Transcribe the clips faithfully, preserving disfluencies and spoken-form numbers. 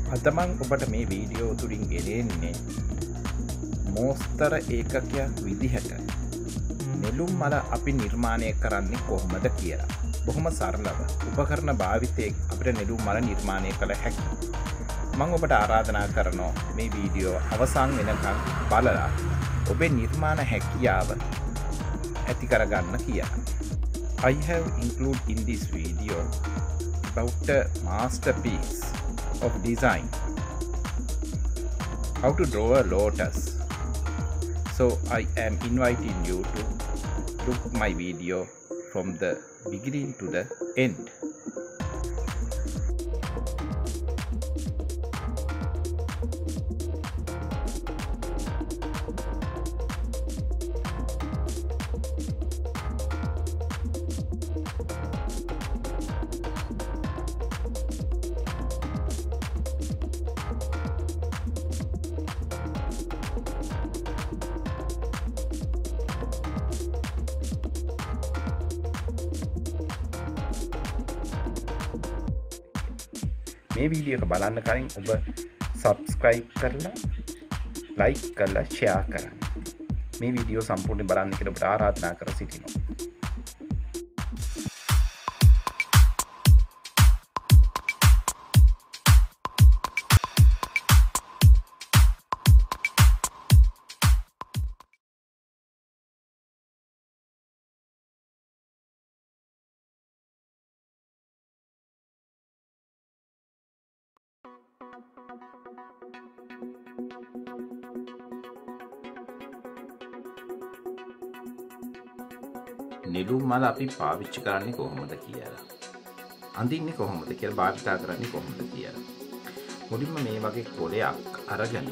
අද මම ඔබට මේ වීඩියෝ තුලින් ගෙනෙන්නේ මෝස්තර ඒකකයක් විදිහට නෙළුම් මල අපි නිර්මාණය කරන්නේ කොහොමද කියලා. බොහොම සරලව උපකරණ භාවිතයෙන් අපිට නෙළුම් මල නිර්මාණය කළ හැකියි. මම ඔබට ආරාධනා කරනවා මේ වීඩියෝ අවසන් වෙනකන් බලලා ඔබේ නිර්මාණ හැකියාව ඇති කරගන්න කියලා. I have included in this video about a masterpiece of design, how to draw a lotus. So I am inviting you to look my video from the beginning to the end. මේ video එක බලන්න කලින් ඔබ subscribe කරලා like කරලා share කරන්න. මේ video සම්පූර්ණයෙන් බලන්න කියලා ඔබට ආරාධනා කර සිටිනවා. නෙළුම් මල අපි පාවිච්චි කරන්නේ කොහොමද කියලා. අඳින්නේ කොහොමද කියලා භාවිතා කරන්නේ කොහොමද කියලා. මුලින්ම මේ වගේ කොලයක් අරගෙන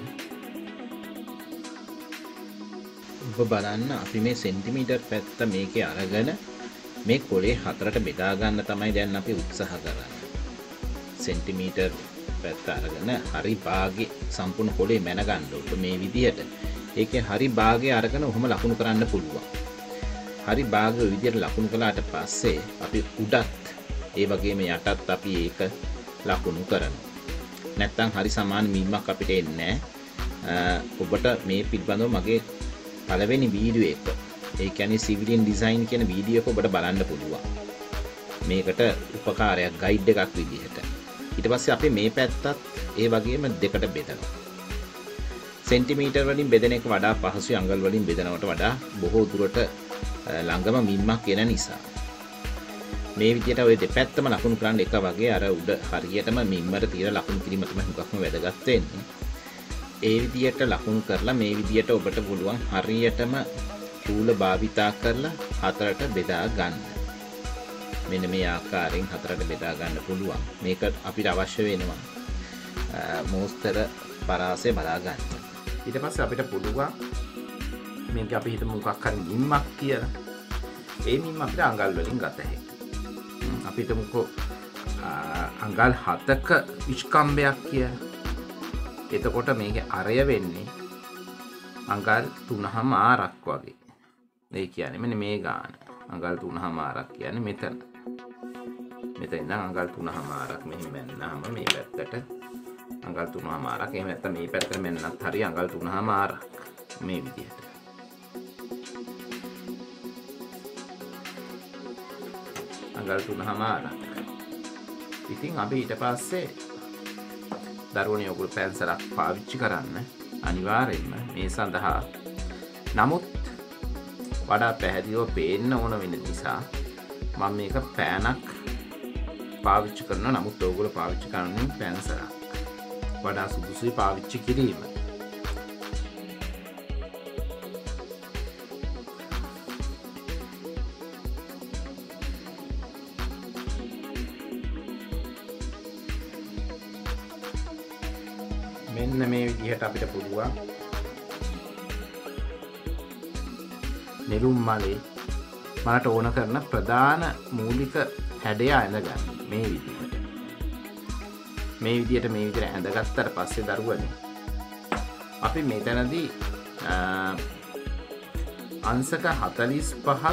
ඔබ බලන්න අපි මේ සෙන්ටිමීටර් පැත්ත මේකේ අරගෙන මේ කොලේ හතරට බෙදා ගන්න තමයි දැන් අපි උත්සාහ කරන්නේ. සෙන්ටිමීටර් පැත්ත අරගෙන හරි භාගේ සම්පූර්ණ කොලේ මැන ගන්න ඕන මේ විදිහට. ඒකේ හරි භාගේ අරගෙන ඔහොම ලකුණු කරන්න පුළුවන්. හරි භාග විදියට ලකුණු කළාට පස්සේ අපි උඩත් ඒ වගේම යටත් අපි ඒක ලකුණු කරනවා. නැත්තම් හරි සමාන මීමක් අපිට එන්නේ නැහැ. ඔබට මේ පිළිබඳව මගේ පළවෙනි වීඩියෝ එක, ඒ කියන්නේ සිවිලියන් ඩිසයින් කියන වීඩියෝ එක ඔබට බලන්න පුළුවන්. මේකට උපකාරයක් ගයිඩ් එකක් විදිහට. ඊට පස්සේ අපි මේ පැත්තත් ඒ වගේම දෙකට බෙදනවා. සෙන්ටිමීටර් වලින් බෙදෙන එක වඩා පහසුයි අඟල් වලින් බෙදනවට වඩා බොහෝ දුරට ළඟම මිම්මක් එන නිසා. මේ විදිහට ඔය දෙපැත්තම ලකුණු කරන්න එක වගේ අර උඩ හරියටම මිම්මට තියලා ලකුණු කිරීම තමයි හුඟක්ම වැදගත් වෙන්නේ. ඒ විදිහට ලකුණු කරලා මේ විදිහට ඔබට පුළුවන් හරියටම රූල භාවිතා කරලා හතරට බෙදා ගන්න. මෙන්න මේ ආකාරයෙන් හතරට බෙදා ගන්න පුළුවන්. මේක අපිට අවශ්‍ය වෙනවා මෝස්තර පරාසය බලා ගන්න. ඊට පස්සේ අපිට පුළුවන් මේක අපි හිතමු මොකක් හරි මිම්මක් කියලා. ඒ මිම්ම අපිට අඟල් වලින් ගත හැකියි. අපි හිතමුකෝ අඟල් හතක විස්කම්බයක් කියලා. එතකොට මේකේ අරය වෙන්නේ අඟල් තුනමාරක් වගේ. ඒ කියන්නේ මෙන්න මේ ගාන. අඟල් තුනමාරක් කියන්නේ මෙතන. මෙතන ඉඳන් අඟල් තුනමාරක් මෙහි මෙන්නාම මේ පැත්තට අඟල් තුනමාරක්. එහෙම නැත්නම් මේ පැත්තට මෙන්නත් හරිය අඟල් තුනමාරක්. මේ විදිහට. අඟල් තුනමාරක්. ඉතින් අපි ඊට පස්සේ දරුවනේ ඔයගොල්ලෝ පැන්සලක් පාවිච්චි කරන්න අනිවාර්යයෙන්ම මේ සඳහා. නමුත් වඩා පැහැදිලිව පේන්න ඕන වෙන නිසා මම මේක පෑනක් පාවිච්චි කරනවා. නමුත් ඔයගොල්ලෝ පාවිච්චි කරන්නේ පැන්සලක්. වඩා සුදුසුයි පාවිච්චි කිරීම. මෙන්න මේ විදිහට අපිට පුළුවන් නෙළුම් මලේ මලට ඕන කරන ප්‍රධාන මූලික හැඩය ඇඳගන්න. මේ විදිහට මේ විදිහට මේ විදිහට ඇඳගත්තට පස්සේ දරුවනේ අපි මෙතනදී අංශක හතළිස් පහක්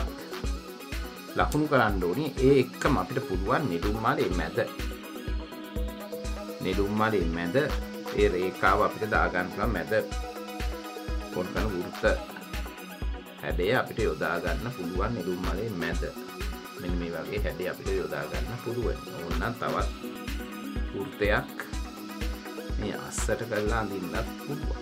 ලකුණු කරන්න ඕනේ. ඒ එක්කම අපිට පුළුවන් නෙළුම් මලේ මැද නෙළුම් මලේ මැද ඒ රේඛාව අපිට දාගන්න පුළුවන්. මැද කොන් කරන වෘත්ත හැඩය අපිට යොදා ගන්න පුළුවන් නෙළුම් මලේ මැද. මෙන්න මේ වගේ හැඩය අපිට යොදා ගන්න පුළුවන්. ඕනනම් තවත් වෘත්තයක් මේ අස්සට කරලා අඳින්නත් පුළුවන්.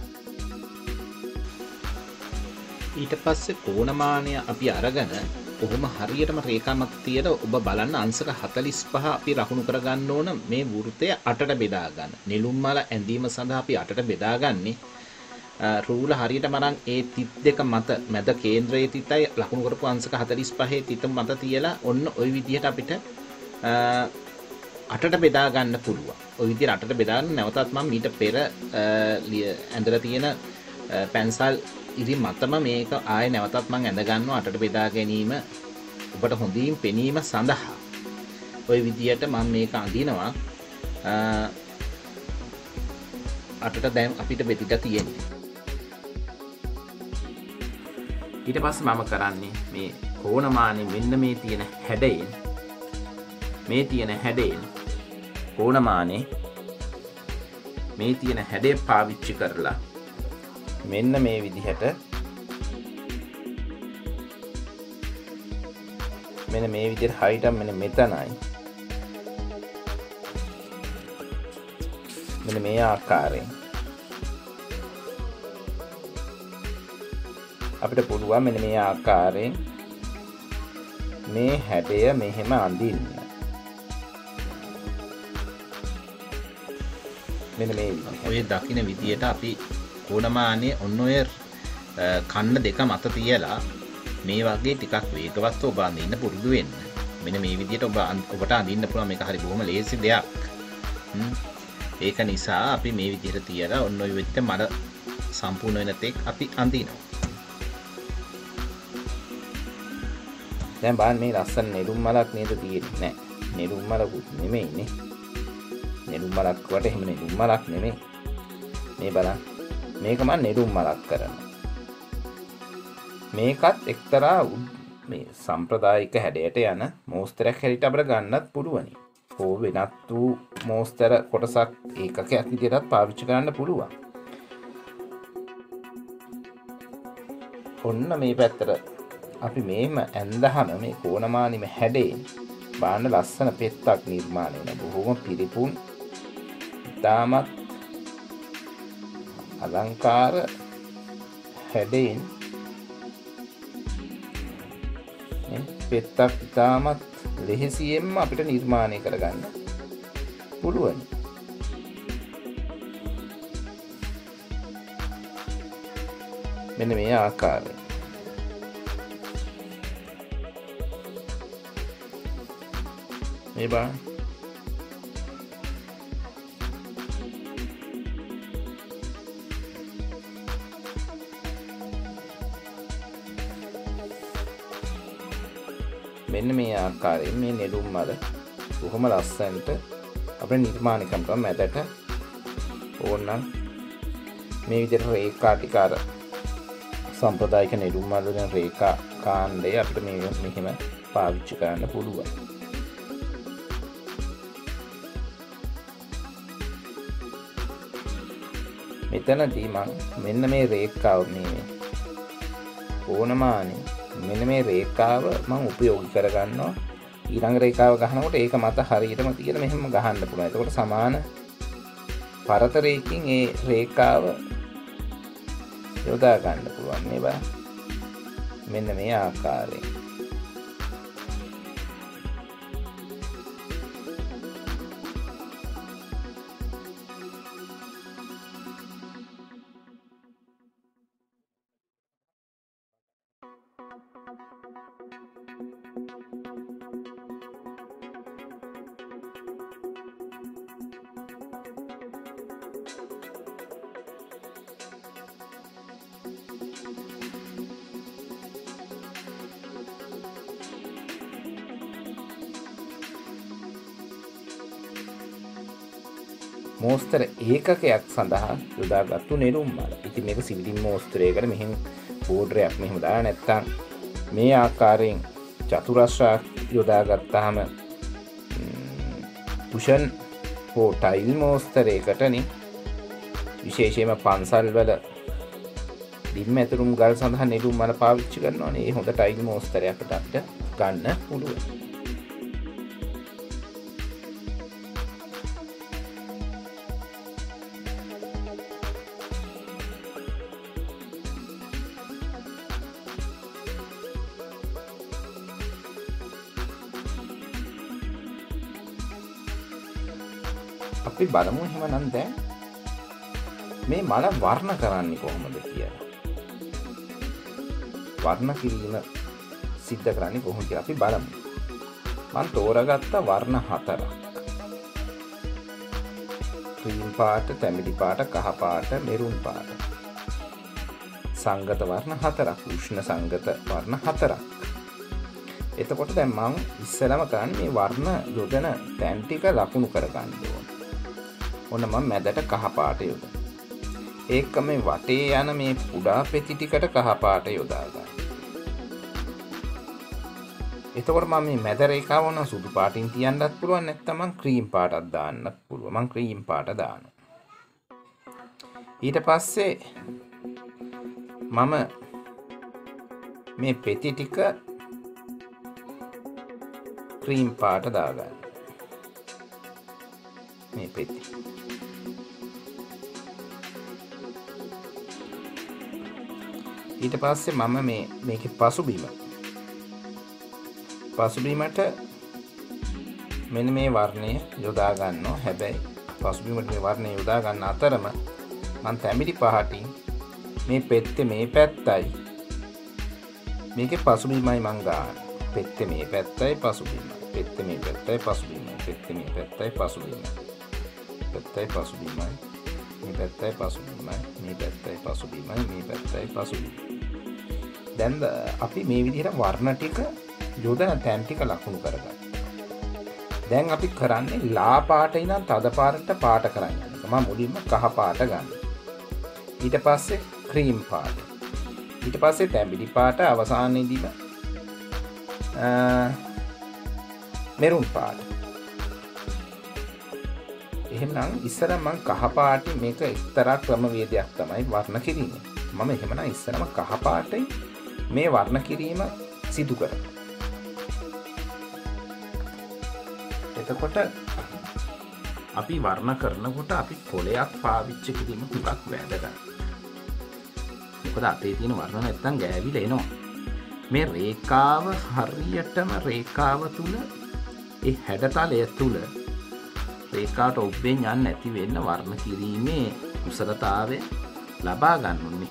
ඊට පස්සේ කෝණමානය අපි අරගෙන කොහොම හරියටම රේඛා මත තියලා ඔබ බලන්න අංශක හතළිස් පහ අපි රකුණු කරගන්න ඕන මේ වෘත්තය අටට බෙදා ගන්න. නෙළුම් මල ඇඳීම සඳහා අපි අටට බෙදාගන්නේ රූල හරියටම අරන් ඒ තිත් දෙක මත මැද කේන්ද්‍රයේ තිතයි ලකුණු කරපු අංශක හතළිස් පහේ තිත මත තියලා ඔන්න ওই විදිහට අපිට අටට බෙදා ගන්න පුළුවන්. ওই විදිහට අටට බෙදාගෙන නැවතත් මම මීට පෙර ඇඳලා තියෙන පැන්සල් ඉරි මතම මේක ආයෙ නැවතත් මම ඇඳ ගන්නවා අටට බෙදා ගැනීම ඔබට හොඳින් පෙනීම සඳහා. ওই විදිහට මම මේක අඳිනවා අටට දැන් අපිට බෙදලා තියෙන්නේ. ඊට පස්සේ මම කරන්නේ මේ කෝණමානේ මෙන්න මේ තියෙන හැඩයෙන් මේ තියෙන හැඩයෙන් කෝණමානේ මේ තියෙන හැඩය පාවිච්චි කරලා මෙන්න මේ විදිහට මෙන්න මේ විදිහට height එක මෙන්න මෙතනයි මෙන්න මේ ආකාරයෙන් අපිට පුළුවන් මෙන්න මේ ආකාරයෙන් මේ හැඩය මෙහෙම අඳින්න. මෙන්න මේ ඔය දකින්න විදියට අපි කෝණමානේ ඔන්න ඔය කන්න දෙක මත තියලා මේ වගේ ටිකක් වේගවත්ව ඔබ අඳින්න පුරුදු වෙන්න. මෙන්න මේ විදියට ඔබ ඔබට අඳින්න පුළුවන්. මේක හරි බොහොම ලේසි දෙයක්. ඒක නිසා අපි මේ විදියට තියලා ඔන්න ඔය විදිහට මල සම්පූර්ණ වෙන තෙක් අපි අඳිනවා. දැන් බලන්න මේ ලස්සන නෙළුම් මලක් නේද තියෙන්නේ. නෑ නෙළුම් මලකුත් නෙමෙයිනේ. නෙළුම් මලක් වට එහෙම නෙළුම් මලක් නෙමෙයි. මේ බලන්න මේක මම නෙළුම් මලක් කරනවා. මේකත් එක්තරා මේ සම්ප්‍රදායික හැඩයට යන මෝස්තරයක් හැටියට අපිට ගන්නත් පුළුවනි. ඕ වෙනත් වූ මෝස්තර කොටසක් ඒකකයක් විදිහටත් පාවිච්චි කරන්න පුළුවන්. ඔන්න මේ පැත්තට අපි මේම ඇඳහම මේ කෝණමානෙම හැඩයෙන් බාන්න ලස්සන පෙත්තක් නිර්මාණය වෙන බොහොම පිරිපුන් ඉතාමත් අලංකාර හැඩයෙන් පෙත්තක් ඉතාමත් ලෙහෙසියෙන්ම අපිට නිර්මාණය කරගන්න පුළුවන්. මෙන්න මේ ආකාරයෙන් මේ බලන්න. මෙන්න මේ ආකාරයෙන් මේ නෙළුම් මල බොහොම ලස්සනට අපේ නිර්මාණය කරනවා. මැදට ඕනනම් මේ විදිහට රේඛා ටික අර සම්ප්‍රදායික නෙළුම් මල වලින් රේඛා කාණ්ඩය අපිට මේ මෙහෙම පාවිච්චි කරන්න පුළුවන්. මෙතනදී මම මෙන්න මේ රේඛාව මේ කෝණමානේ මෙන්න මේ රේඛාව මම උපයෝගී කරගන්නවා. ඊළඟ රේඛාව ගහනකොට ඒක මත හරියටම තියලා මෙහෙම ගහන්න පුළුවන්. එතකොට සමාන පරතරයකින් ඒ රේඛාව යොදා ගන්න පුළුවන්. මේ බලන්න මෙන්න මේ ආකාරයෙන්. මෝස්තර ඒකකයක් සඳහා යොදාගත්තු නෙළුම් මල. ඉතින් මේක සිවිලින් මෝස්තරයකට මෙහෙම බෝඩරයක් මෙහෙම දාලා නැත්තම් මේ ආකාරයෙන් චතුරස්‍රයක් යොදාගත්තාම කුෂන් හෝ ටයිල් මෝස්තරයකටනේ විශේෂයෙන්ම පන්සල් වල බිම් ඇතුරුම් ගල් සඳහා නෙළුම් මල පාවිච්චි කරනවානේ. ඒ හොඳ ටයිල් මෝස්තරයකට අපිට ගන්න පුළුවන්. අපි බලමු එහෙමනම් දැන් මේ මල වර්ණ කරන්නේ කොහොමද කියලා. වර්ණ කිරීම සිද්ධ කරන්නේ කොහොමද කියලා අපි බලමු. මම තෝරාගත්ත වර්ණ හතරක්. ක්‍රීම් පාට, තැඹිලි පාට, කහ පාට, මෙරුන් පාට. සංගත වර්ණ හතරක්, උෂ්ණ සංගත වර්ණ හතරක්. එතකොට දැන් මම ඉස්සෙල්ලාම කරන්නේ මේ වර්ණ යොදන තැන් ටික ලකුණු කරගන්න ඕන. ඔන්න මම මැදට කහ පාට යොදනවා. ඒක මේ වටේ යන මේ කුඩා පෙති ටිකට කහ පාට යොදා ගන්න. එතකොට මම මේ මැද රේඛාව වුණ සුදු පාටින් තියන්නත් පුළුවන්, නැත්නම් මම ක්‍රීම් පාටක් දාන්නත් පුළුවන්. මම ක්‍රීම් පාට දානවා. ඊට පස්සේ මම මේ පෙති ටික ක්‍රීම් පාට දාගන්න. මේ පෙති ඊට පස්සේ මම මේ මේකේ පසුබිම පසුබිමට මෙන්න මේ වර්ණය යොදා ගන්නවා. හැබැයි පසුබිමට මේ වර්ණය යොදා ගන්න අතරම මම තැඹිලි පහටින් මේ පෙත්තේ මේ පැත්තයි මේකේ පසුබිමයි මං ගන්න. පෙත්තේ මේ පැත්තයි පසුබිම. පෙත්තේ මේ පැත්තයි පසුබිම. පෙත්තේ මේ පැත්තයි පසුබිම. පැත්තයි පසුබිමයි. මේ පැත්තයි පසුබිමයි. මේ පැත්තයි පසුබිමයි. මේ පැත්තයි පසුබිම. දැන් අපි මේ විදිහට වර්ණ ටික යොදන තැන් ටික ලකුණු කරගන්න. දැන් අපි කරන්නේ ලා පාට ඉඳන් තද පාටට පාට කරන්න. මම මුලින්ම කහ පාට ගන්න. ඊට පස්සේ ක්‍රීම් පාට. ඊට පස්සේ තැඹිලි පාට, අවසානයේදීම මෙරුන් පාට. එහෙමනම් ඉස්සර මම කහ පාටින් මේක එක්තරා ක්‍රමවේදයක් තමයි වර්ණ කිරීම. මම එහෙමනම් ඉස්සරම කහ පාටයි මේ වර්ණ කිරීම සිදු කරනවා. එතකොට අපි වර්ණ කරනකොට අපි කොලයක් පාවිච්චි කිරීම හුඟක් වැදගත්. මොකද අතේ තියෙන වර්ණ නැත්තම් ගෑවිලා එනවා. මේ රේඛාව හරියටම රේඛාව තුල ඒ හැඩතලය තුල රේඛාවට ඔබ්බෙන් යන්නේ නැති වෙන්න වර්ණ කිරීමේ කුසලතාවය ලබා ගන්න ඕනේ.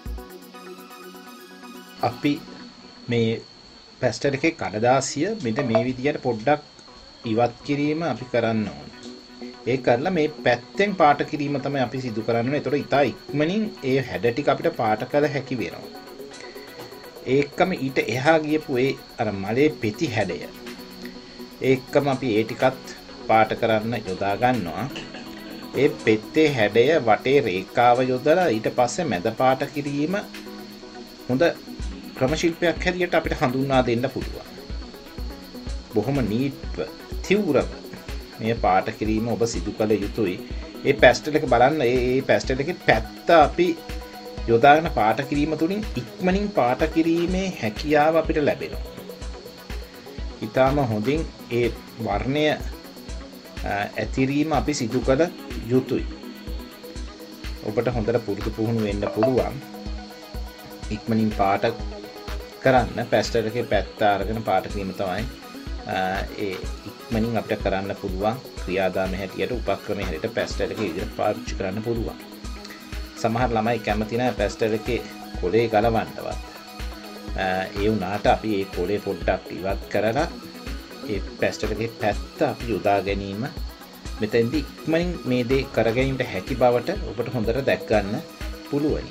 අපි මේ පැස්ටල් එකේ කඩදාසිය මෙන්න මේ විදියට පොඩ්ඩක් ඉවත් කිරීම අපි කරන්න ඕනේ. ඒ කරලා මේ පැත්තෙන් පාට කිරීම තමයි අපි සිදු කරන්න ඕනේ. ඒතකොට ඉතා ඉක්මනින් ඒ හැඩ ටික අපිට පාට කළ හැකි වෙනවා. ඒකම ඊට එහා ගියපු ඒ අර මලේ පෙති හැඩය ඒකම අපි ඒ ටිකත් පාට කරන්න යොදා ගන්නවා. ඒ පෙත්තේ හැඩය වටේ රේඛාව යොදලා ඊට පස්සේ මැද පාට කිරීම හොඳ ක්‍රම ශිල්පයක් හැටියට අපිට හඳුන්වා දෙන්න පුළුවන්. බොහොම නීට්ව තිවුරව මේ පාට කිරීම ඔබ සිදු කළ යුතුයි. ඒ පැස්ටල් එක බලන්න, ඒ පැස්ටල් එකේ පැත්ත අපි යොදාගෙන පාට කිරීම තුළින් ඉක්මනින් පාට කිරීමේ හැකියාව අපිට ලැබෙනවා. ඊටාම හොඳින් ඒ වර්ණය ඇතිරීම අපි සිදු කළ යුතුයි. ඔබට හොඳට පුරුදු පුහුණු වෙන්න පුළුවන් ඉක්මනින් පාට කරන්න. පැස්ටල් එකේ පැත්ත අරගෙන පාට කිරීම තමයි ඒ ඉක්මනින් අපිට කරන්න පුළුවන් ක්‍රියාදාමයේ හැටියට, උපක්‍රමයේ හැටියට පැස්ටල් එකේ ඉදිරියට පාවිච්චි කරන්න පුළුවන්. සමහර ළමයි කැමති නැහැ පැස්ටල් එකේ කොලේ ගලවන්නවත්. ඒ වුණාට අපි ඒ කොලේ පොඩ්ඩක් ඉවත් කරලා ඒ පැස්ටල් එකේ පැත්ත අපි යොදා ගැනීම මෙතෙන්දී ඉක්මනින් මේ දේ කර ගැනීමට හැකි බවට ඔබට හොඳට දැක් ගන්න පුළුවනි.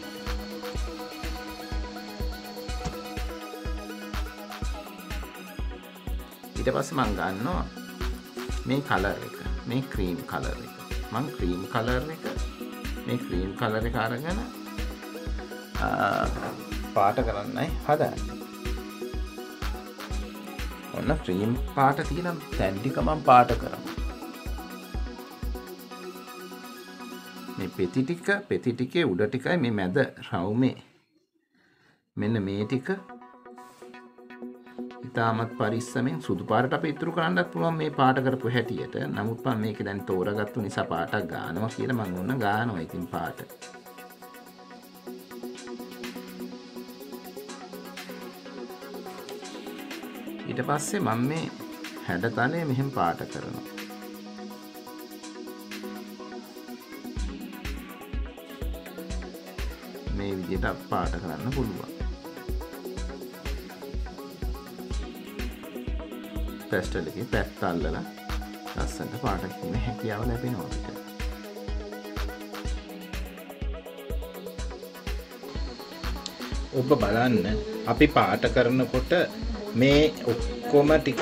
ඊට පස්සේ මම ගන්නවා මේ කලර් එක, මේ ක්‍රීම් කලර් එක. මම ක්‍රීම් කලර් එක මේ ක්‍රීම් කලර් එක අරගෙන පාට කරන්නයි හදන්නේ. ඔන්න ක්‍රීම් පාට තියෙන තැන් ටික මම පාට කරනවා. මේ පෙති ටික පෙති ටිකේ උඩ ටිකයි මේ මැද රවුමේ මෙන්න මේ ටික ඉතාමත් පරිස්සමෙන් සුදු පාටට අපි ඉතුරු කරන්නත් පුළුවන් මේ පාට කරපු හැටියට. නමුත් මම මේක දැන් තෝරගත්තු නිසා පාටක් ගන්නවා කියලා මම ඕන ගන්නවා ඉතින් පාට. ඊට පස්සේ මම මේ හැඩතලය මෙහෙම පාට කරනවා. මේ විදිහට පාට කරන්න පුළුවන්. පැස්ටල් එකේ පැත්ත අල්ලලා ලස්සනට පාට කිරීමේ හැකියාව ලැබෙනවා අපිට. ඔබ බලන්න අපි පාට කරනකොට මේ ඔක්කොම ටික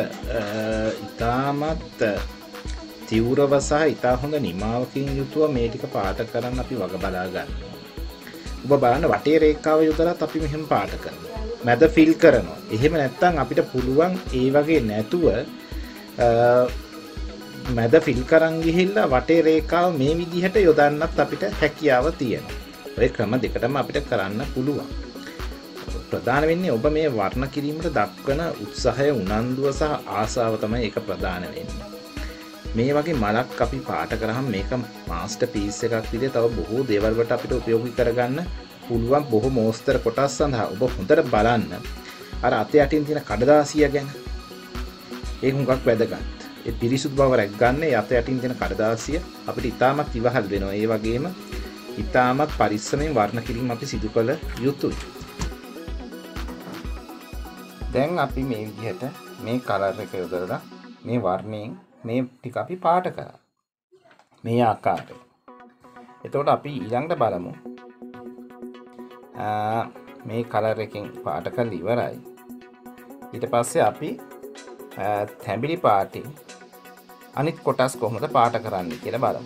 ඉතාමත් තීව්‍රව සහ ඉතා හොඳ නිමාවකින් යුතුව මේ ටික පාට කරන්න අපි වග බලා ගන්නවා. ඔබ බලන්න වටේ රේඛාව යොදලාත් අපි මෙහෙම පාට කරනවා. මැද ෆිල් කරනවා. එහෙම නැත්නම් අපිට පුළුවන් ඒ වගේ නැතුව මැද ෆිල් කරන් ගිහිල්ලා වටේ රේඛාව මේ විදිහට යොදන්නත් අපිට හැකියාව තියෙනවා. ඔය ක්‍රම දෙකටම අපිට කරන්න පුළුවන්. ප්‍රධාන වෙන්නේ ඔබ මේ වර්ණ කිරීමට දක්වන උත්සාහය, උනන්දුව සහ ආසාව තමයි ඒක ප්‍රධාන වෙන්නේ. මේ වගේ මලක් අපි පාට කරාම මේක මාස්ටර් පීස් එකක් විදිහට තව බොහෝ දේවල් වලට අපිට උපයෝගී කරගන්න පුළුවන්. බොහෝ මෝස්තර කොටස් සඳහා ඔබ හොඳට බලන්න අර අතේ යටින් තියෙන කඩදාසිය ගැන. ඒක හුඟක් වැදගත්. ඒ පිරිසුදු බව රැක ගන්න ඒ අතේ යටින් තියෙන කඩදාසිය අපිට ඉතාමත් ඉවහල් වෙනවා. ඒ වගේම ඉතාමත් පරිස්සමෙන් වර්ණ කිරීම අපි සිදු කළ යුතුයි. දැන් අපි මේ විදිහට මේ කලර් එක යොදලා මේ වර්ණයෙන් මේ ටික අපි පාට කරා. මේ ආකාරයට. එතකොට අපි ඊළඟට බලමු. මේ කලර් එකෙන් පාට කරලා ඉවරයි. ඊට පස්සේ අපි තැඹිලි පාටින් අනිත් කොටස් කොහොමද පාට කරන්නේ කියලා බලමු.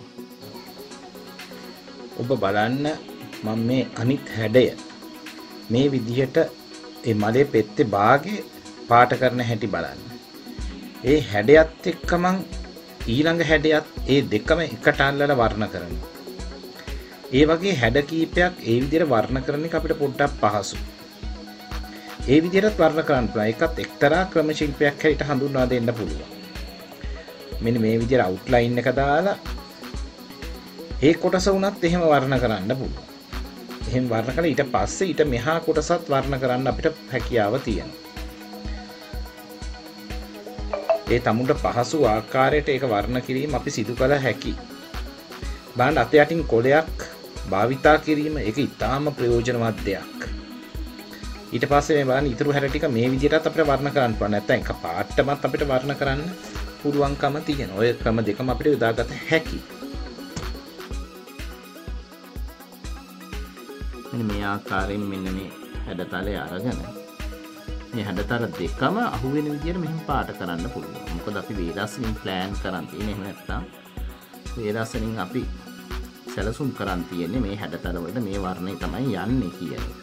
ඔබ බලන්න මම මේ අනිත් හැඩය මේ විදිහට ඒ මලේ පෙත්තේ භාගේ පාට කරන හැටි බලන්න. ඒ හැඩයත් එක්ක මං ඊළඟ හැඩයත් ඒ දෙකම එකට අල්ලලා වර්ණ කරනවා. ඒ වගේ හැඩ කීපයක් ඒ විදිහට වර්ණ කරන එක අපිට පොඩ්ඩක් පහසු. ඒ විදිහට වර්ණ කරන්න පුළුවන්. ඒකත් එක්තරා ක්‍රම ශිල්පයක් හැටියට හඳුන්වා දෙන්න පුළුවන්. මෙන්න මේ විදිහට අවුට්ලයින් එක දාලා ඒ කොටස උනත් එහෙම වර්ණ කරන්න පුළුවන්. එහෙම වර්ණ කරලා ඊට පස්සේ ඊට මෙහා කොටසත් වර්ණ කරන්න අපිට හැකියාව තියෙනවා. ඒ තමුන්ට පහසු ආකාරයට ඒක වර්ණ කිරීම අපි සිදු කළ හැකි. බලන්න අත යටින් කොලයක් භාවිතා කිරීම ඒක ඉතාම ප්‍රයෝජනවත් දෙයක්. ඊට පස්සේ මේ බලන්න ඉතුරු හැඩ ටික මේ විදිහටත් අපිට වර්ණ කරන්න පුළුවන්. නැත්නම් එක පාටමත් අපිට වර්ණ කරන්න පුළුවන්කම තියෙනවා. ඔය ක්‍රම දෙකම අපිට යොදාගත හැකියි. මෙන්න මේ ආකාරයෙන් මෙන්න මේ හැඩතලය අරගෙන මේ හැඩතල දෙකම අහු වෙන විදිහට මෙහෙම පාට කරන්න පුළුවන්. මොකද අපි වේදස්සනින් ප්ලෑන් කරන් තියෙන්නේ. එහෙම නැත්නම් වේදස්සනින් අපි සැලසුම් කරන් තියෙන්නේ මේ හැඩතල වලට මේ වර්ණය තමයි යන්නේ කියන එක.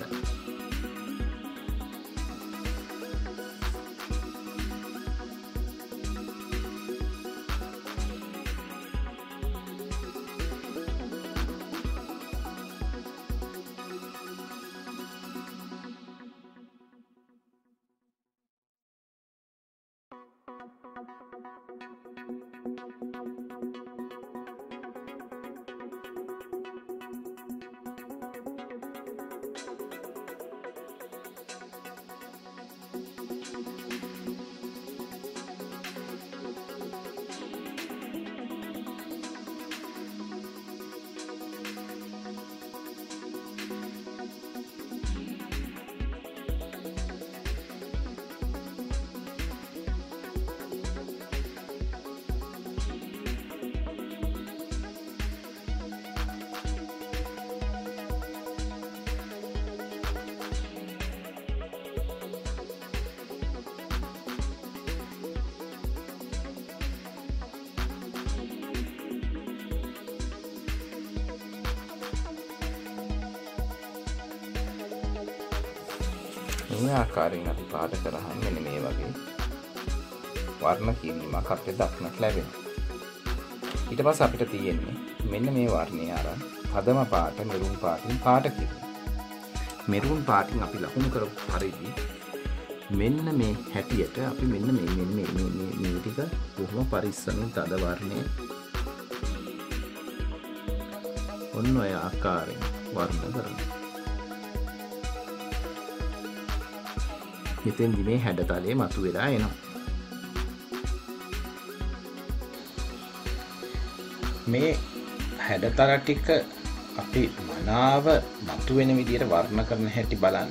මේ ආකාරයෙන් අපි පාට කරාම මෙන්න මේ වගේ වර්ණ කිරීමක් අපිට දක්නට ලැබෙනවා. ඊට පස්සේ අපිට තියෙන්නේ මෙන්න මේ වර්ණය අරන් පදම පාට මෙරුම් පාටින් පාට කිරීම. මෙරුම් පාටින් අපි ලකුණු කරපු පරිදි මෙන්න මේ හැටියට අපි මෙන්න මේ මේ මේ මේ මේ ටික කොහොම පරිස්සමින් තද වර්ණය ඔන්න ඔය ආකාරයෙන් වර්ණ කරනවා. මෙතෙන්දි මේ හැඩතලයේ මතුවලා එනවා. මේ හැඩතල ටික අපි මනාව මතුවෙන විදිහට වර්ණ කරන හැටි බලන්න.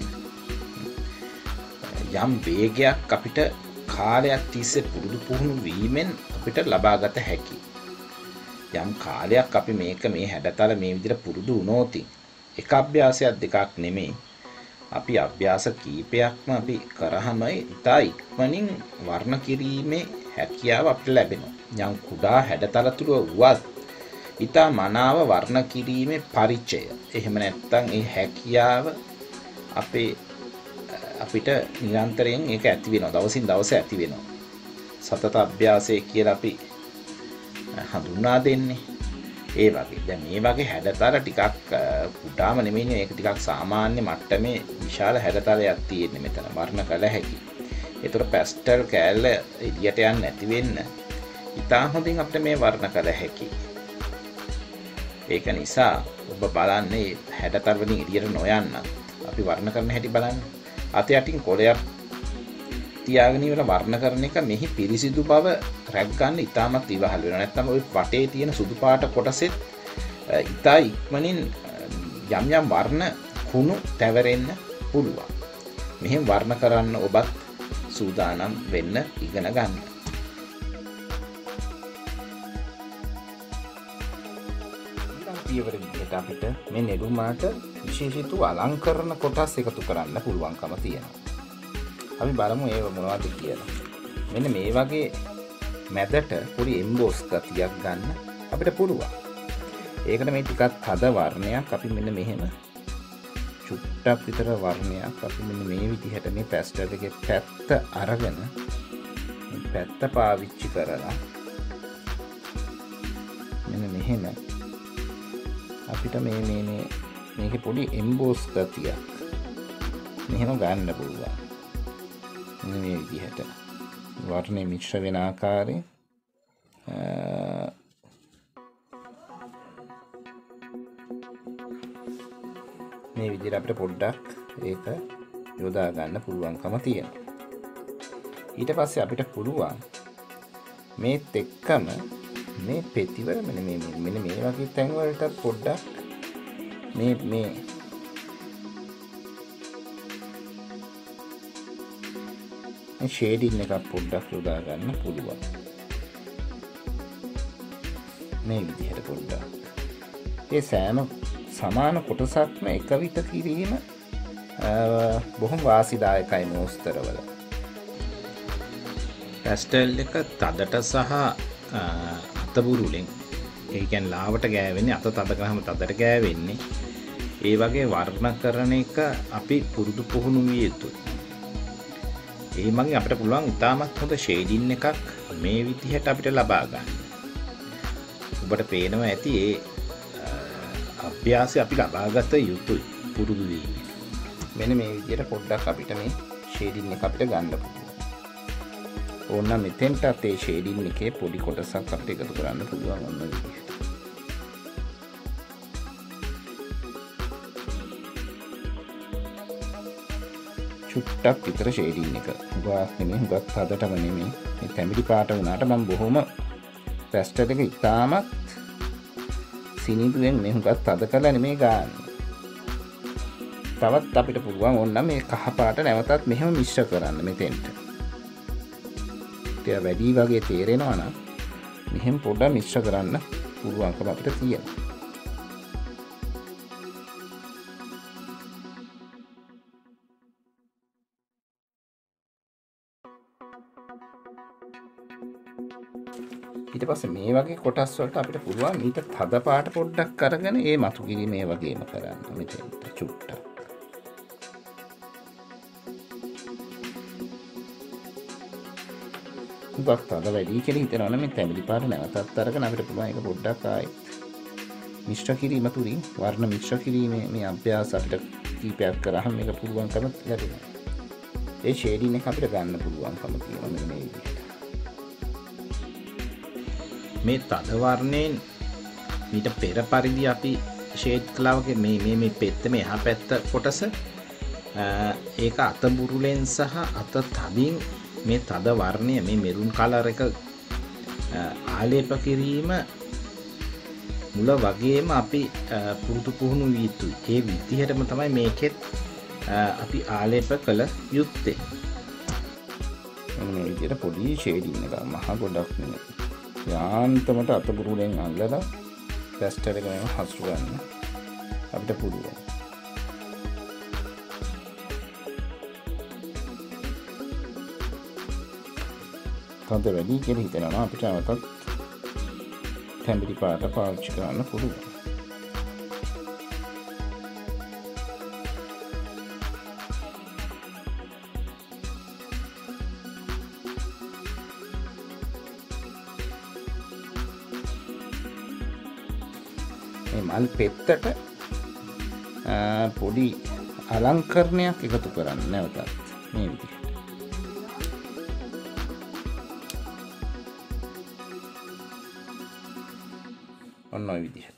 යම් වේගයක් අපිට කාලයක් තිස්සේ පුරුදු පුහුණු වීමෙන් අපිට ලබාගත හැකි. යම් කාලයක් අපි මේක මේ හැඩතල මේ විදිහට පුරුදු වුණොත් එක අභ්‍යාසයක් දෙකක් නෙමෙයි. අපි අභ්‍යාස කීපයක්ම අපි කරාම ඉතා ඉක්මනින් වර්ණ කිරීමේ හැකියාව අපිට ලැබෙනවා. යම් කුඩා හැඩතල තුල වුවත් ඉතා මනාව වර්ණ කිරීමේ පරිචය. එහෙම නැත්නම් ඒ හැකියාව අපේ අපිට නිරන්තරයෙන් ඒක ඇති වෙනවා. දවසින් දවස ඇති වෙනවා. සතත අභ්‍යාසය කියලා අපි හඳුන්වා දෙන්නේ. ඒ වගේ දැන් මේ වගේ හැඩතල ටිකක් කුඩාම නෙමෙයිනේ, ඒක ටිකක් සාමාන්‍ය මට්ටමේ විශාල හැඩතලයක් තියෙන්නේ මෙතන වර්ණ කළ හැකි. ඒතර පැස්ටල් කෑල්ල එළියට යන්නේ නැති වෙන්න ඉතා හොඳින් අපිට මේ වර්ණ කළ හැකි. ඒක නිසා ඔබ බලන්නේ හැඩතල වලින් එළියට නොයන්න අපි වර්ණ කරන හැටි බලන්න. අත යටින් කොළයක් තියාගෙන ඉවර වර්ණ කරන එක මෙහි පිරිසිදු බව රැක් ගන්න ඉතාමත් ඉවහල් වෙනවා. නැත්නම් ওই වටේ තියෙන සුදු පාට කොටසෙත් ඉතා ඉක්මනින් යම් යම් වර්ණ කුණු තැවරෙන්න පුළුවන්. මෙහෙම වර්ණ කරන්න ඔබත් සූදානම් වෙන්න ඉගෙන ගන්න. ඊළඟ පියවර විදිහට අපිට මේ නෙළුමාට විශේෂිත අලංකරණ කොටස් එකතු කරන්න පුළුවන්කම තියෙනවා. අපි බලමු ඒව මොනවද කියලා. මෙන්න මේ වගේ මැදට පොඩි එම්බෝස් ගතියක් ගන්න අපිට පුළුවන්. ඒකට මේ ටිකක් තද වර්ණයක් අපි මෙන්න මෙහෙම චුට්ටක් විතර වර්ණයක් අපි මෙන්න මේ විදිහට මේ පැස්ටල් එකේ පැත්ත අරගෙන මේ පැත්ත පාවිච්චි කරලා මෙන්න මෙහෙම අපිට මේ මේ මේ මේකේ පොඩි එම්බෝස් ගතියක් මෙහෙම ගන්න පුළුවන්. මේ විදිහට වර්ණය මිශ්‍ර වෙන ආකාරයෙන් මේ විදිහට අපිට පොඩ්ඩක් ඒක යොදා ගන්න පුළුවන්කම තියෙනවා. ඊට පස්සේ අපිට පුළුවන් මේත් එක්කම මේ පෙතිවල මෙන්න මේ මෙන්න මේ වගේ තැන් වලට පොඩ්ඩක් මේ මේ ෂේඩින් එකක් පොඩ්ඩක් යොදා ගන්න පුළුවන්. මේ විදිහට පොඩ්ඩක් ඒ සෑම සමාන කොටසක්ම එක විට කිරීම බොහොම වාසිදායකයි මෝස්තරවල. පැස්ටල් එක තදට සහ අතබුරුලෙන් ඒ කියන්නේ ලාවට ගෑවෙන්නේ අත තද කරාම තදට ගෑවෙන්නේ. ඒ වගේ වර්ණ කරන එක අපි පුරුදු පුහුණු විය යුතුයි. ඒ මගින් අපිට පුළුවන් ඉතාමත් හොඳ ෂේඩින් එකක් මේ විදිහට අපිට ලබා ගන්න. ඔබට පේනවා ඇති ඒ අභ්‍යාසය අපි ලබාගත යුතුයි පුරුදු වීම. මෙන්න මේ විදිහට පොඩ්ඩක් අපිට මේ ෂේඩින් එක අපිට ගන්න පුළුවන්. ඕන්න මෙතෙන්ටත් ඒ ෂේඩින් එකේ පොඩි කොටසක් අපිට එකතු කරන්න පුළුවන් ඔන්න විදිහට. චුට්ටක් විතර ෂේඩින් එක. හුඟක් නෙමෙයි, හුඟක් තදටම නෙමෙයි. මේ තැඹිලි පාට වුණාට මම බොහොම පැස්ටල් එක ඉතාමත් සිනිඳුවෙන් මේ හුඟක් තද කරලා නෙමෙයි ගන්න. තවත් අපිට පුළුවන් ඕන මේ කහ පාට නැවතත් මෙහෙම මිශ්‍ර කරන්න මෙතෙන්ට. ටික වැඩි වගේ තේරෙනවා නම් මෙහෙම පොඩ්ඩක් මිශ්‍ර කරන්න පුළුවන්කම අපිට තියෙනවා. ඊට පස්සේ මේ වගේ කොටස් වලට අපිට පුළුවන් ඊට තද පාට පොඩ්ඩක් අරගෙන ඒ මතු කිරීම ඒ වගේම කරන්න මෙතෙන්ට චුට්ටක්. උගක් තද වැඩි කියලා හිතනවනම් මේ තැඹිලි පාට නැවතත් අරගෙන අපිට පුළුවන් ඒක පොඩ්ඩක් ආයෙත් මිශ්‍ර කිරීම තුලින් වර්ණ මිශ්‍ර කිරීමේ මේ අභ්‍යාස අපිට කීපයක් කරාම මේක පුළුවන්කම ලැබෙනවා. ඒ ෂේඩින් එක අපිට ගන්න පුළුවන්කම තියෙනවා මෙන්න මේ විදිහට. මේ තද වර්ණයෙන් ඊට පෙර පරිදි අපි ෂේඩ් කළා වගේ මේ මේ මේ පෙත්තේ එහා පැත්ත කොටස ඒක අත බුරුලෙන් සහ අත තදින් මේ තද වර්ණය මේ මෙරුන් කලර් එක ආලේප කිරීම මුල වගේම අපි පුරුදු පුහුණු විය යුතුයි. ඒ විදිහටම තමයි මේකෙත් අපි ආලේප කළ යුත්තේ. මේ විදිහට පොඩි ෂේඩින් එකක් මහ ගොඩක් නෙමෙයි. යාන්තමට අත බුරුලෙන් අල්ලලා ටෙස්ටර් එක මෙහෙම හසු ගන්න අපිට පුළුවන්. තද වැඩි කියලා හිතනවා අපිට නැවතත් තැඹිලි පාට පාවිච්චි කරන්න පුළුවන්. මේ මල් පෙත්තට පොඩි අලංකරණයක් එකතු කරන්න නැවතත් මේ විදිහට. ඔන්න ඔය විදිහට.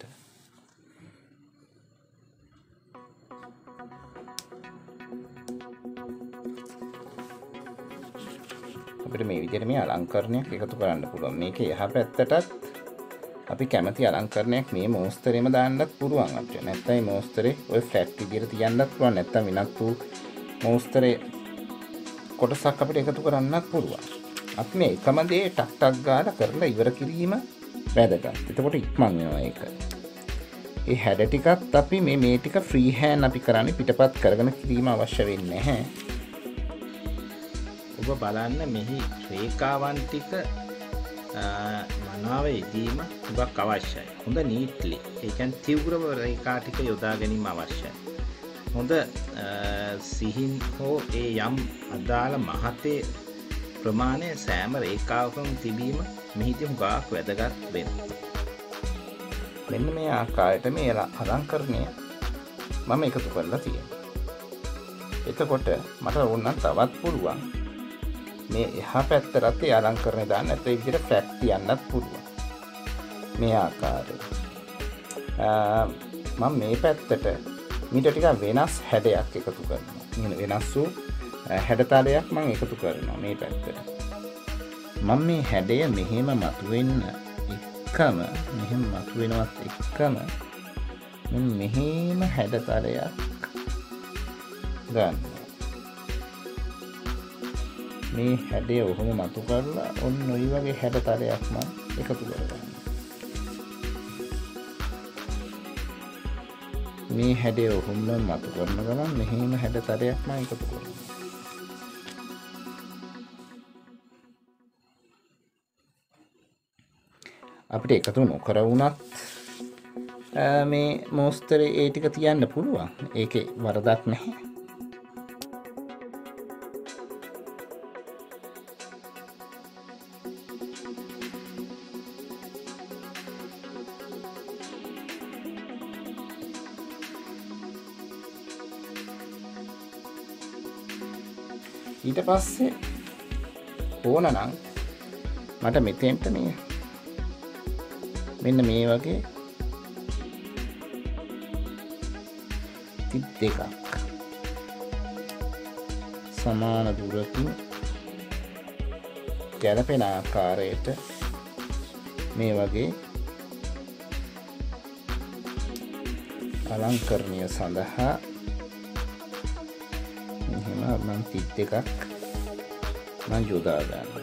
අපිට මේ විදිහට මේ අලංකරණයක් එකතු කරන්න පුළුවන්. මේකේ එහා පැත්තටත් අපි කැමති අලංකරණයක් මේ මෝස්තරේම දාන්නත් පුළුවන් අපිට. නැත්නම් මේ මෝස්තරේ ඔය ෆ්ලැට් විදිහට තියන්නත් පුළුවන්. නැත්නම් වෙනත් වූ මෝස්තරේ කොටසක් අපිට එකතු කරන්නත් පුළුවන්. අපි මේ එකම දේ ටක් ටක් ගාලා කරලා ඉවර කිරීම වැදගත්. එතකොට ඉක්මන් වෙනවා ඒක. ඒ හැඩ ටිකත් අපි මේ මේ ටික ෆ්‍රී හෑන්ඩ් අපි කරන්නේ පිටපත් කරගෙන කිරීම අවශ්‍ය වෙන්නේ නැහැ. ඔබ බලන්න මෙහි රේඛාවන් ටික මනාව යෙදීම හුඟක් අවශ්‍යයි. හොඳ නීට්ලි. ඒ කියන්නේ තීව්‍රව රේඛා ටික යොදා ගැනීම අවශ්‍යයි. හොඳ සිහින් හෝ ඒ යම් අදාළ මහතේ ප්‍රමාණය සෑම රේඛාවකම තිබීම මෙහිදී හුඟක් වැදගත් වෙනවා. මෙන්න මේ ආකාරයට මේ අලංකරණය මම එකතු කරලා තියෙනවා. එතකොට මට ඕන තවත් පුළුවන් මේ එහා පැත්තට ඒ අලංකරණය දාන්න. නැත්නම් ඒ විදිහට ෆ්ලැට් තියන්නත් පුළුවන්. මේ ආකාරයට. මම මේ පැත්තට මීට ටිකක් වෙනස් හැඩයක් එකතු කරනවා. වෙනස් වූ හැඩතලයක් මම එකතු කරනවා මේ පැත්තට. මම මේ හැඩය මෙහෙම මතුවෙන්න එක්කම මෙහෙම මතුවෙනවත් එක්කම මම මෙහෙම හැඩතලයක් ගන්නවා. මේ හැඩය ඔහොම මතු කරලා ඔන්න ඔය වගේ හැඩතලයක් මම එකතු කරගන්නවා. මේ හැඩය ඔහොම මතු කරන ගමන් මෙහෙම හැඩතලයක් මම එකතු කරනවා. අපිට එකතු නොකර වුණත් මේ මෝස්තරේ ඒ ටික තියන්න පුළුවන්. ඒකේ වරදක් නැහැ. ඊට පස්සේ ඕන නම් මට මෙතෙන්ට මේ මෙන්න මේ වගේ තිත් දෙකක් සමාන දුරකින් ගැලපෙන ආකාරයට මේ වගේ අලංකරණය සඳහා මෙහෙම මම තිත් දෙකක් මම යොදා ගන්නවා.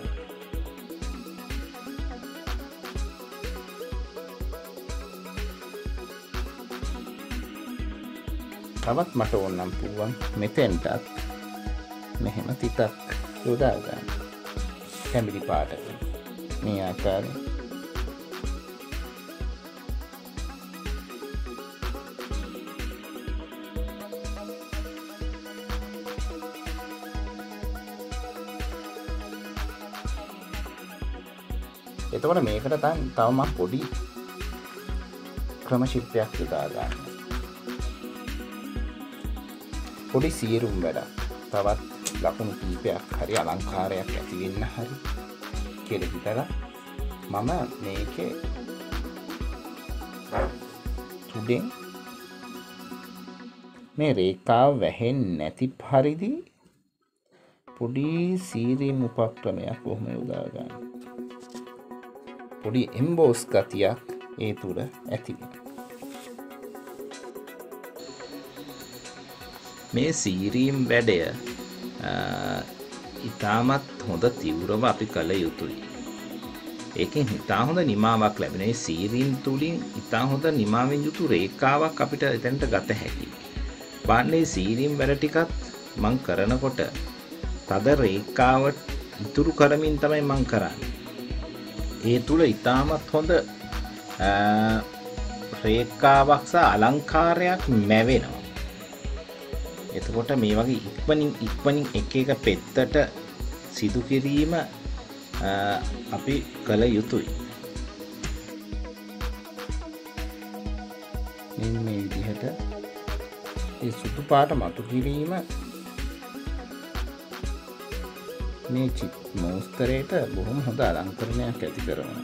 තවත් මට ඕනම් පුළුවන් මෙතෙන්ටත් මෙහෙම තිතක් යොදා ගන්න. තැඹිලි පාටක මේ ආකාරයෙන්. එතකොට මේකට තව මම පොඩි ක්‍රම ශිල්පයක් යොදා ගන්න. පොඩි සීරුම් වැඩක් තවත් ලකුණු කීපයක් හරි අලංකාරයක් ඇති වෙන්න හරි කියලා හිතලා මම මේකේ තුඩෙන් මේ රේඛාව වැහෙන්නේ නැති පරිදි පොඩි සීරීම් උපක්‍රමයක් කොහොම යොදා ගන්න. පොඩි එම්බෝස් ගතියක් ඒ තුර ඇති වෙනවා. මේ සීරීම් වැඩය ඉතාමත් හොඳ තීව්‍රව අපි කළ යුතුයි. ඒකෙන් ඉතා හොඳ නිමාවක් ලැබෙන. මේ සීරීම් තුලින් ඉතා හොඳ නිමාවෙන් යුතු රේඛාවක් අපිට එතනට ගත හැකියි. බාන්නේ සීරීම් වැඩ ටිකත් මම කරනකොට තද රේඛාවට ඉතුරු කරමින් තමයි මම කරන්නේ. ඒ තුල ඉතාමත් හොඳ රේඛාවක් සහ අලංකාරයක් මැවෙනවා. එතකොට මේ වගේ ඉක්මනින් ඉක්මනින් එක එක පෙත්තට සිදු කිරීම අපි කළ යුතුයි. මෙන්න මේ විදිහට ඒ සුදු පාට මතු කිරීම මේ චිත් මෝස්තරයට බොහොම හොඳ අලංකරණයක් ඇති කරනවා.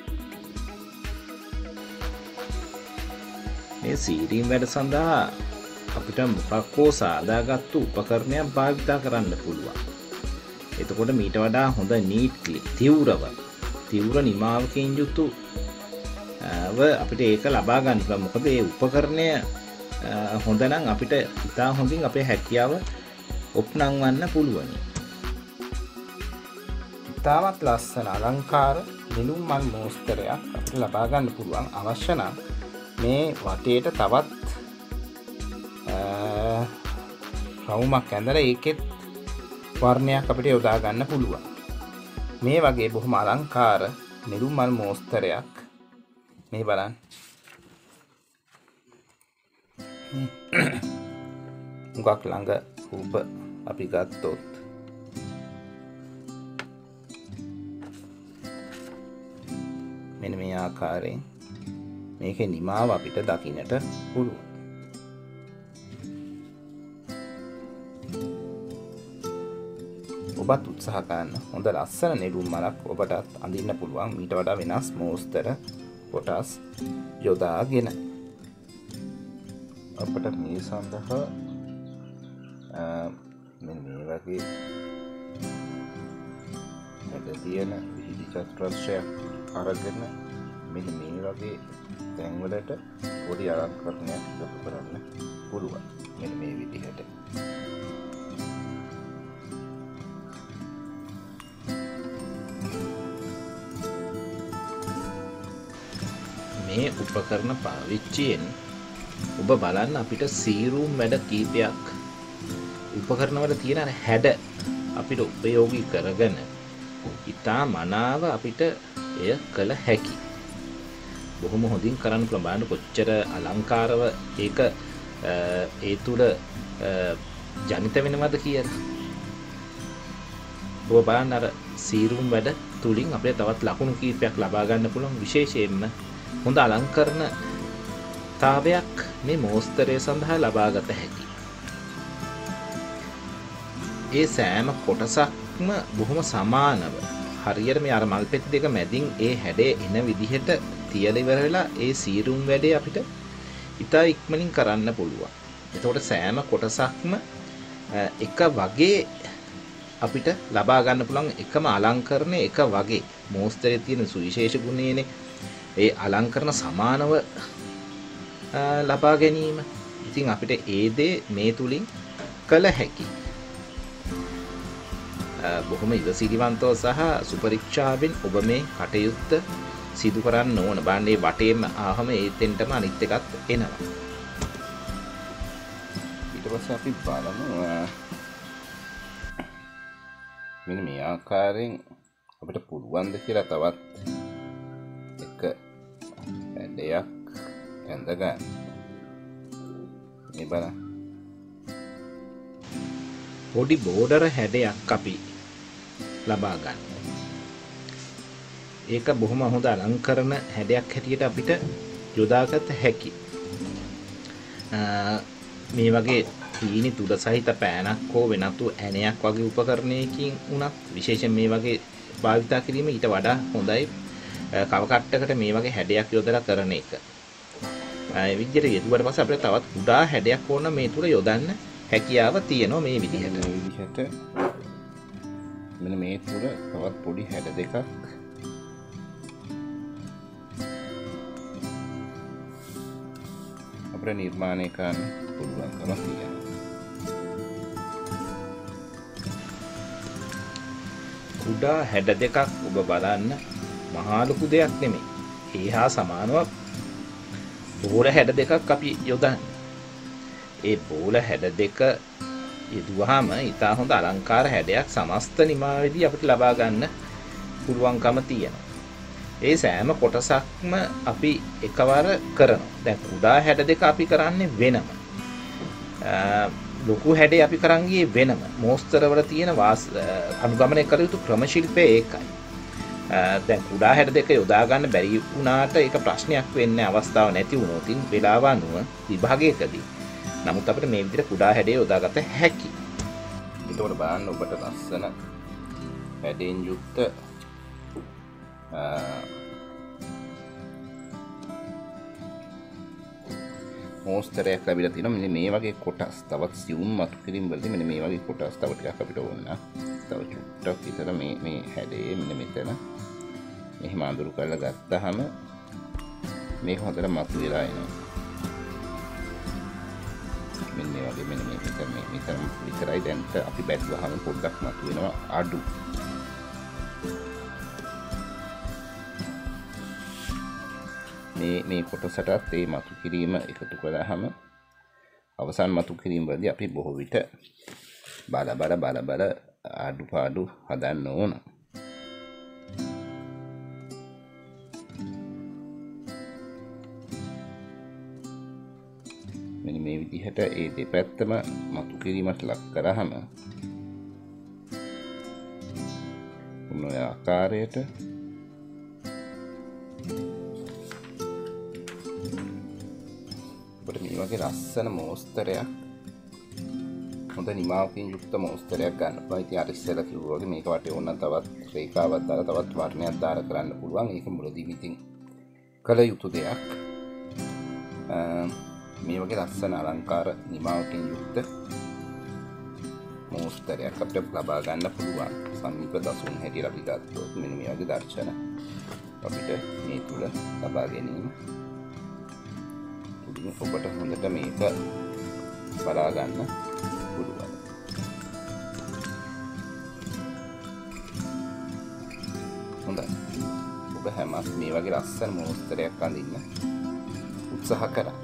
මේ සීරීම් වැඩ සඳහා අපිට මොකක්කෝ සාදාගත්තු උපකරණයක් භාවිතා කරන්න පුළුවන්. එතකොට මීට වඩා හොඳ නීට්ලි තීව්‍රව තීව්‍ර නිමාවකින් යුතු ව අපිට ඒක ලබා ගන්න පුළුවන්. මොකද මේ උපකරණය හොඳ නම් අපිට ඉතා හොඳින් අපේ හැකියාව ඔප්නංවන්න පුළුවන්. ඉතාමත් ලස්සන අලංකාර නිලුම් මල් මෝස්තරයක් අපිට ලබා ගන්න පුළුවන්. අවශ්‍ය නම් මේ වටේට තවත් රවුමක් ඇඳලා ඒකෙත් වර්ණයක් අපිට යොදා ගන්න පුළුවන්. මේ වගේ බොහොම අලංකාර නිලුම් මල් මෝස්තරයක් මේ බලන්න. මුගක් ළඟ ඔබ අපි ගත්තොත් මෙන්න මේ ආකාරයෙන් මේකේ නිමාව අපිට දකින්නට පුළුවන්. ඔබත් උත්සාහ කරන්න හොඳ ලස්සන නෙළුම් මලක් ඔබටත් අඳින්න පුළුවන්. මීට වඩා වෙනස් මෝස්තර කොටස් යොදාගෙන අපට මේ සඳහා මෙන්න මේ වගේ හැඩ තියෙන විහිදි චතුරස්‍රයක් අරගෙන මෙන්න මේ වගේ තැන්වලට පොඩි අලංකරණයක් එකතු කරන්න පුළුවන්. මෙන්න මේ විදිහට. මේ උපකරණ පාවිච්චියෙන් ඔබ බලන්න අපිට සීරුම් වැඩ කීපයක් උපකරණවල තියෙන හැඩ අපිට උපයෝගී කරගෙන ඉතා මනාව අපිට එය කළ හැකි. බොහොම හොඳින් කරන්න පුළුවන්. බලන්න කොච්චර අලංකාරව ඒක ඒ තුල ජනිත වෙනවද කියලා. ඔබ බලන්න අර සීරුම් වැඩ තුලින් අපිට තවත් ලකුණු කීපයක් ලබා ගන්න පුළුවන්. විශේෂයෙන්ම හොඳ අලංකරණ තාවයක් මේ මෝස්තරය සඳහා ලබාගත හැකි. ඒ සෑම කොටසක්ම බොහොම සමානව හරියට මේ අර මල් පෙති දෙක මැදින් ඒ හැඩේ එන විදිහට තියලා ඉවර වෙලා ඒ සීරුම් වැඩේ අපිට ඉතා ඉක්මනින් කරන්න පුළුවන්. එතකොට සෑම කොටසක්ම එක වගේ අපිට ලබා ගන්න පුළුවන්. එකම අලංකරණය එක වගේ. මෝස්තරයේ තියෙන සුවිශේෂ ගුණයනේ ඒ අලංකරණ සමානව ලබා ගැනීම. ඉතින් අපිට ඒ දේ මේ තුලින් කළ හැකි. බොහොම ඉවසිලිවන්තව සහ සුපරීක්ෂාවෙන් ඔබ මේ කටයුත්ත සිදු කරන්න ඕන. බාන්නේ වටේම ආවම ඒතෙන්ටම අනිත් එකත් එනවා. ඊට පස්සේ අපි බලමු මෙන්න මේ ආකාරයෙන් අපිට පුළුවන් ද කියලා තවත් එක හැඩයක් ඇඳගන්න. මේ බලන්න. පොඩි බෝඩර හැඩයක් අපි ලබා ගන්න. ඒක බොහොම හොඳ අලංකරණ හැඩයක් හැටියට අපිට යොදාගත හැකි. මේ වගේ තීනි තුඩ සහිත පෑනක් හෝ වෙනත් වූ ඇණයක් වගේ උපකරණයකින් උනත් විශේෂයෙන් මේ වගේ භාවිතා කිරීම ඊට වඩා හොඳයි. කව කට්ටකට මේ වගේ හැඩයක් යොදලා කරන එක. ඒ විදිහට යෙදුවට පස්සේ අපිට තවත් කුඩා හැඩයක් ඕන මේ තුල යොදන්න හැකියාව තියෙනවා මේ විදිහට. මේ විදිහට මෙන්න මේ තුල තවත් පොඩි හැඩ දෙකක් අපිට නිර්මාණය කරන්න පුළුවන්කම තියෙනවා. කුඩා හැඩ දෙකක් ඔබ බලන්න මහා ලොකු දෙයක් නෙමෙයි. ඒ හා සමානව බෝල හැඩ දෙකක් අපි යොදන්නේ. ඒ බෝල හැඩ දෙක යෙදුවාම ඊටා හොඳ අලංකාර හැඩයක් සමස්ත නිමාවේදී අපිට ලබා ගන්න පුළුවන්කම තියෙනවා. ඒ සෑම කොටසක්ම අපි එකවර කරනවා. දැන් කුඩා හැඩ දෙක අපි කරන්නේ වෙනම. ලොකු හැඩේ අපි කරන් ගියේ වෙනම. මෝස්තරවල තියෙන අනුගමනය කළ යුතු ක්‍රම ශිල්පය ඒකයි. දැන් කුඩා හැඩ දෙක යොදා ගන්න බැරි වුණාට ඒක ප්‍රශ්නයක් වෙන්නේ අවස්ථාවක් නැති වුණොත් වේලාව අනුව විභාගයකදී. නමුත් අපිට මේ විදිහට කුඩා හැඩේ යොදාගත හැකි. ඒකවල බලන්න ඔබට ලස්සන හැඩෙන් යුක්ත මෝස්තරයක් ලැබිලා තියෙනවා. මෙන්න මේ වගේ කොටස් තවත් සියුම් මතු කිරීම වලදී මෙන්න මේ වගේ කොටස් තව ටිකක් අපිට ඕන. තව චුට්ටක් විතර මේ මේ හැඩේ මෙන්න මෙතන මෙහෙම අඳුරු කරලා ගත්තාම මේක හොඳට මතු වෙලා එනවා. මෙන්න මේ වගේ මෙන්න මේ මෙතන මේ මෙතන විතරයි දැන් අපි බැලුවාම පොඩ්ඩක් මතු වෙනවා අඩු. මේ මේ කොටසටත් ඒ මතු කිරීම එකතු කළාම අවසන් මතු කිරීම වලදී අපි බොහෝ විට බල බල බල බල අඩුපාඩු හදන්න ඕන. මෙන්න මේ විදිහට ඒ දෙපැත්තම මතු කිරීමට ලක් කරාම මොන ආකාරයට මේ වගේ ලස්සන මෝස්තරයක් හොඳ නිමාවකින් යුක්ත මෝස්තරයක් ගන්න පුළුවන්. ඉතින් අර ඉස්සෙල්ලා කිව්වා වගේ මේක වටේ ඕන තවත් රේඛාවක් දාලා තවත් වර්ණයක් දාලා කරන්න පුළුවන්. ඒක මුලදී ඉතින් කළ යුතු දෙයක්. මේ වගේ ලස්සන අලංකාර නිමාවකින් යුක්ත මෝස්තරයක් අපිට ලබා ගන්න පුළුවන්. සමීප දසුන් හැටියට අපි ගත්තොත් මෙන්න මේ වගේ දර්ශන අපිට මේ තුල ලබා ගැනීම ඔබට හොඳට මේක බලා ගන්න පුළුවන්. හොඳයි. ඔබ හැමස් මේ වගේ ලස්සන මෝස්තරයක් අඳින්න උත්සාහ කරා.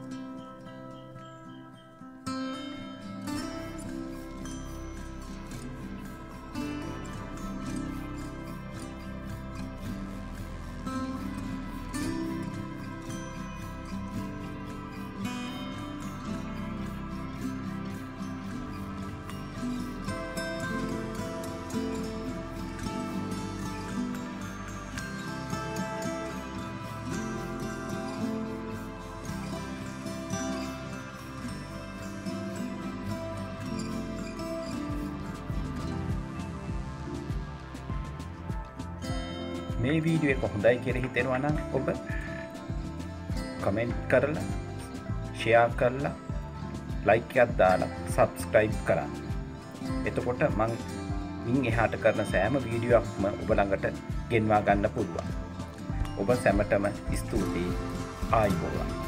මේ වීඩියෝ එක හොඳයි කියලා හිතෙනවා නම් ඔබ කමෙන්ට් කරලා ෂෙයා කරලා ලයික් එකක් දාලා සබ්ස්ක්‍රයිබ් කරන්න. එතකොට මම මින් එහාට කරන සෑම වීඩියෝ එකක්ම ඔබ ළඟට ගෙන්වා ගන්න පුළුවන්. ඔබ සැමටම ස්තුතියි. ආයුබෝවන්.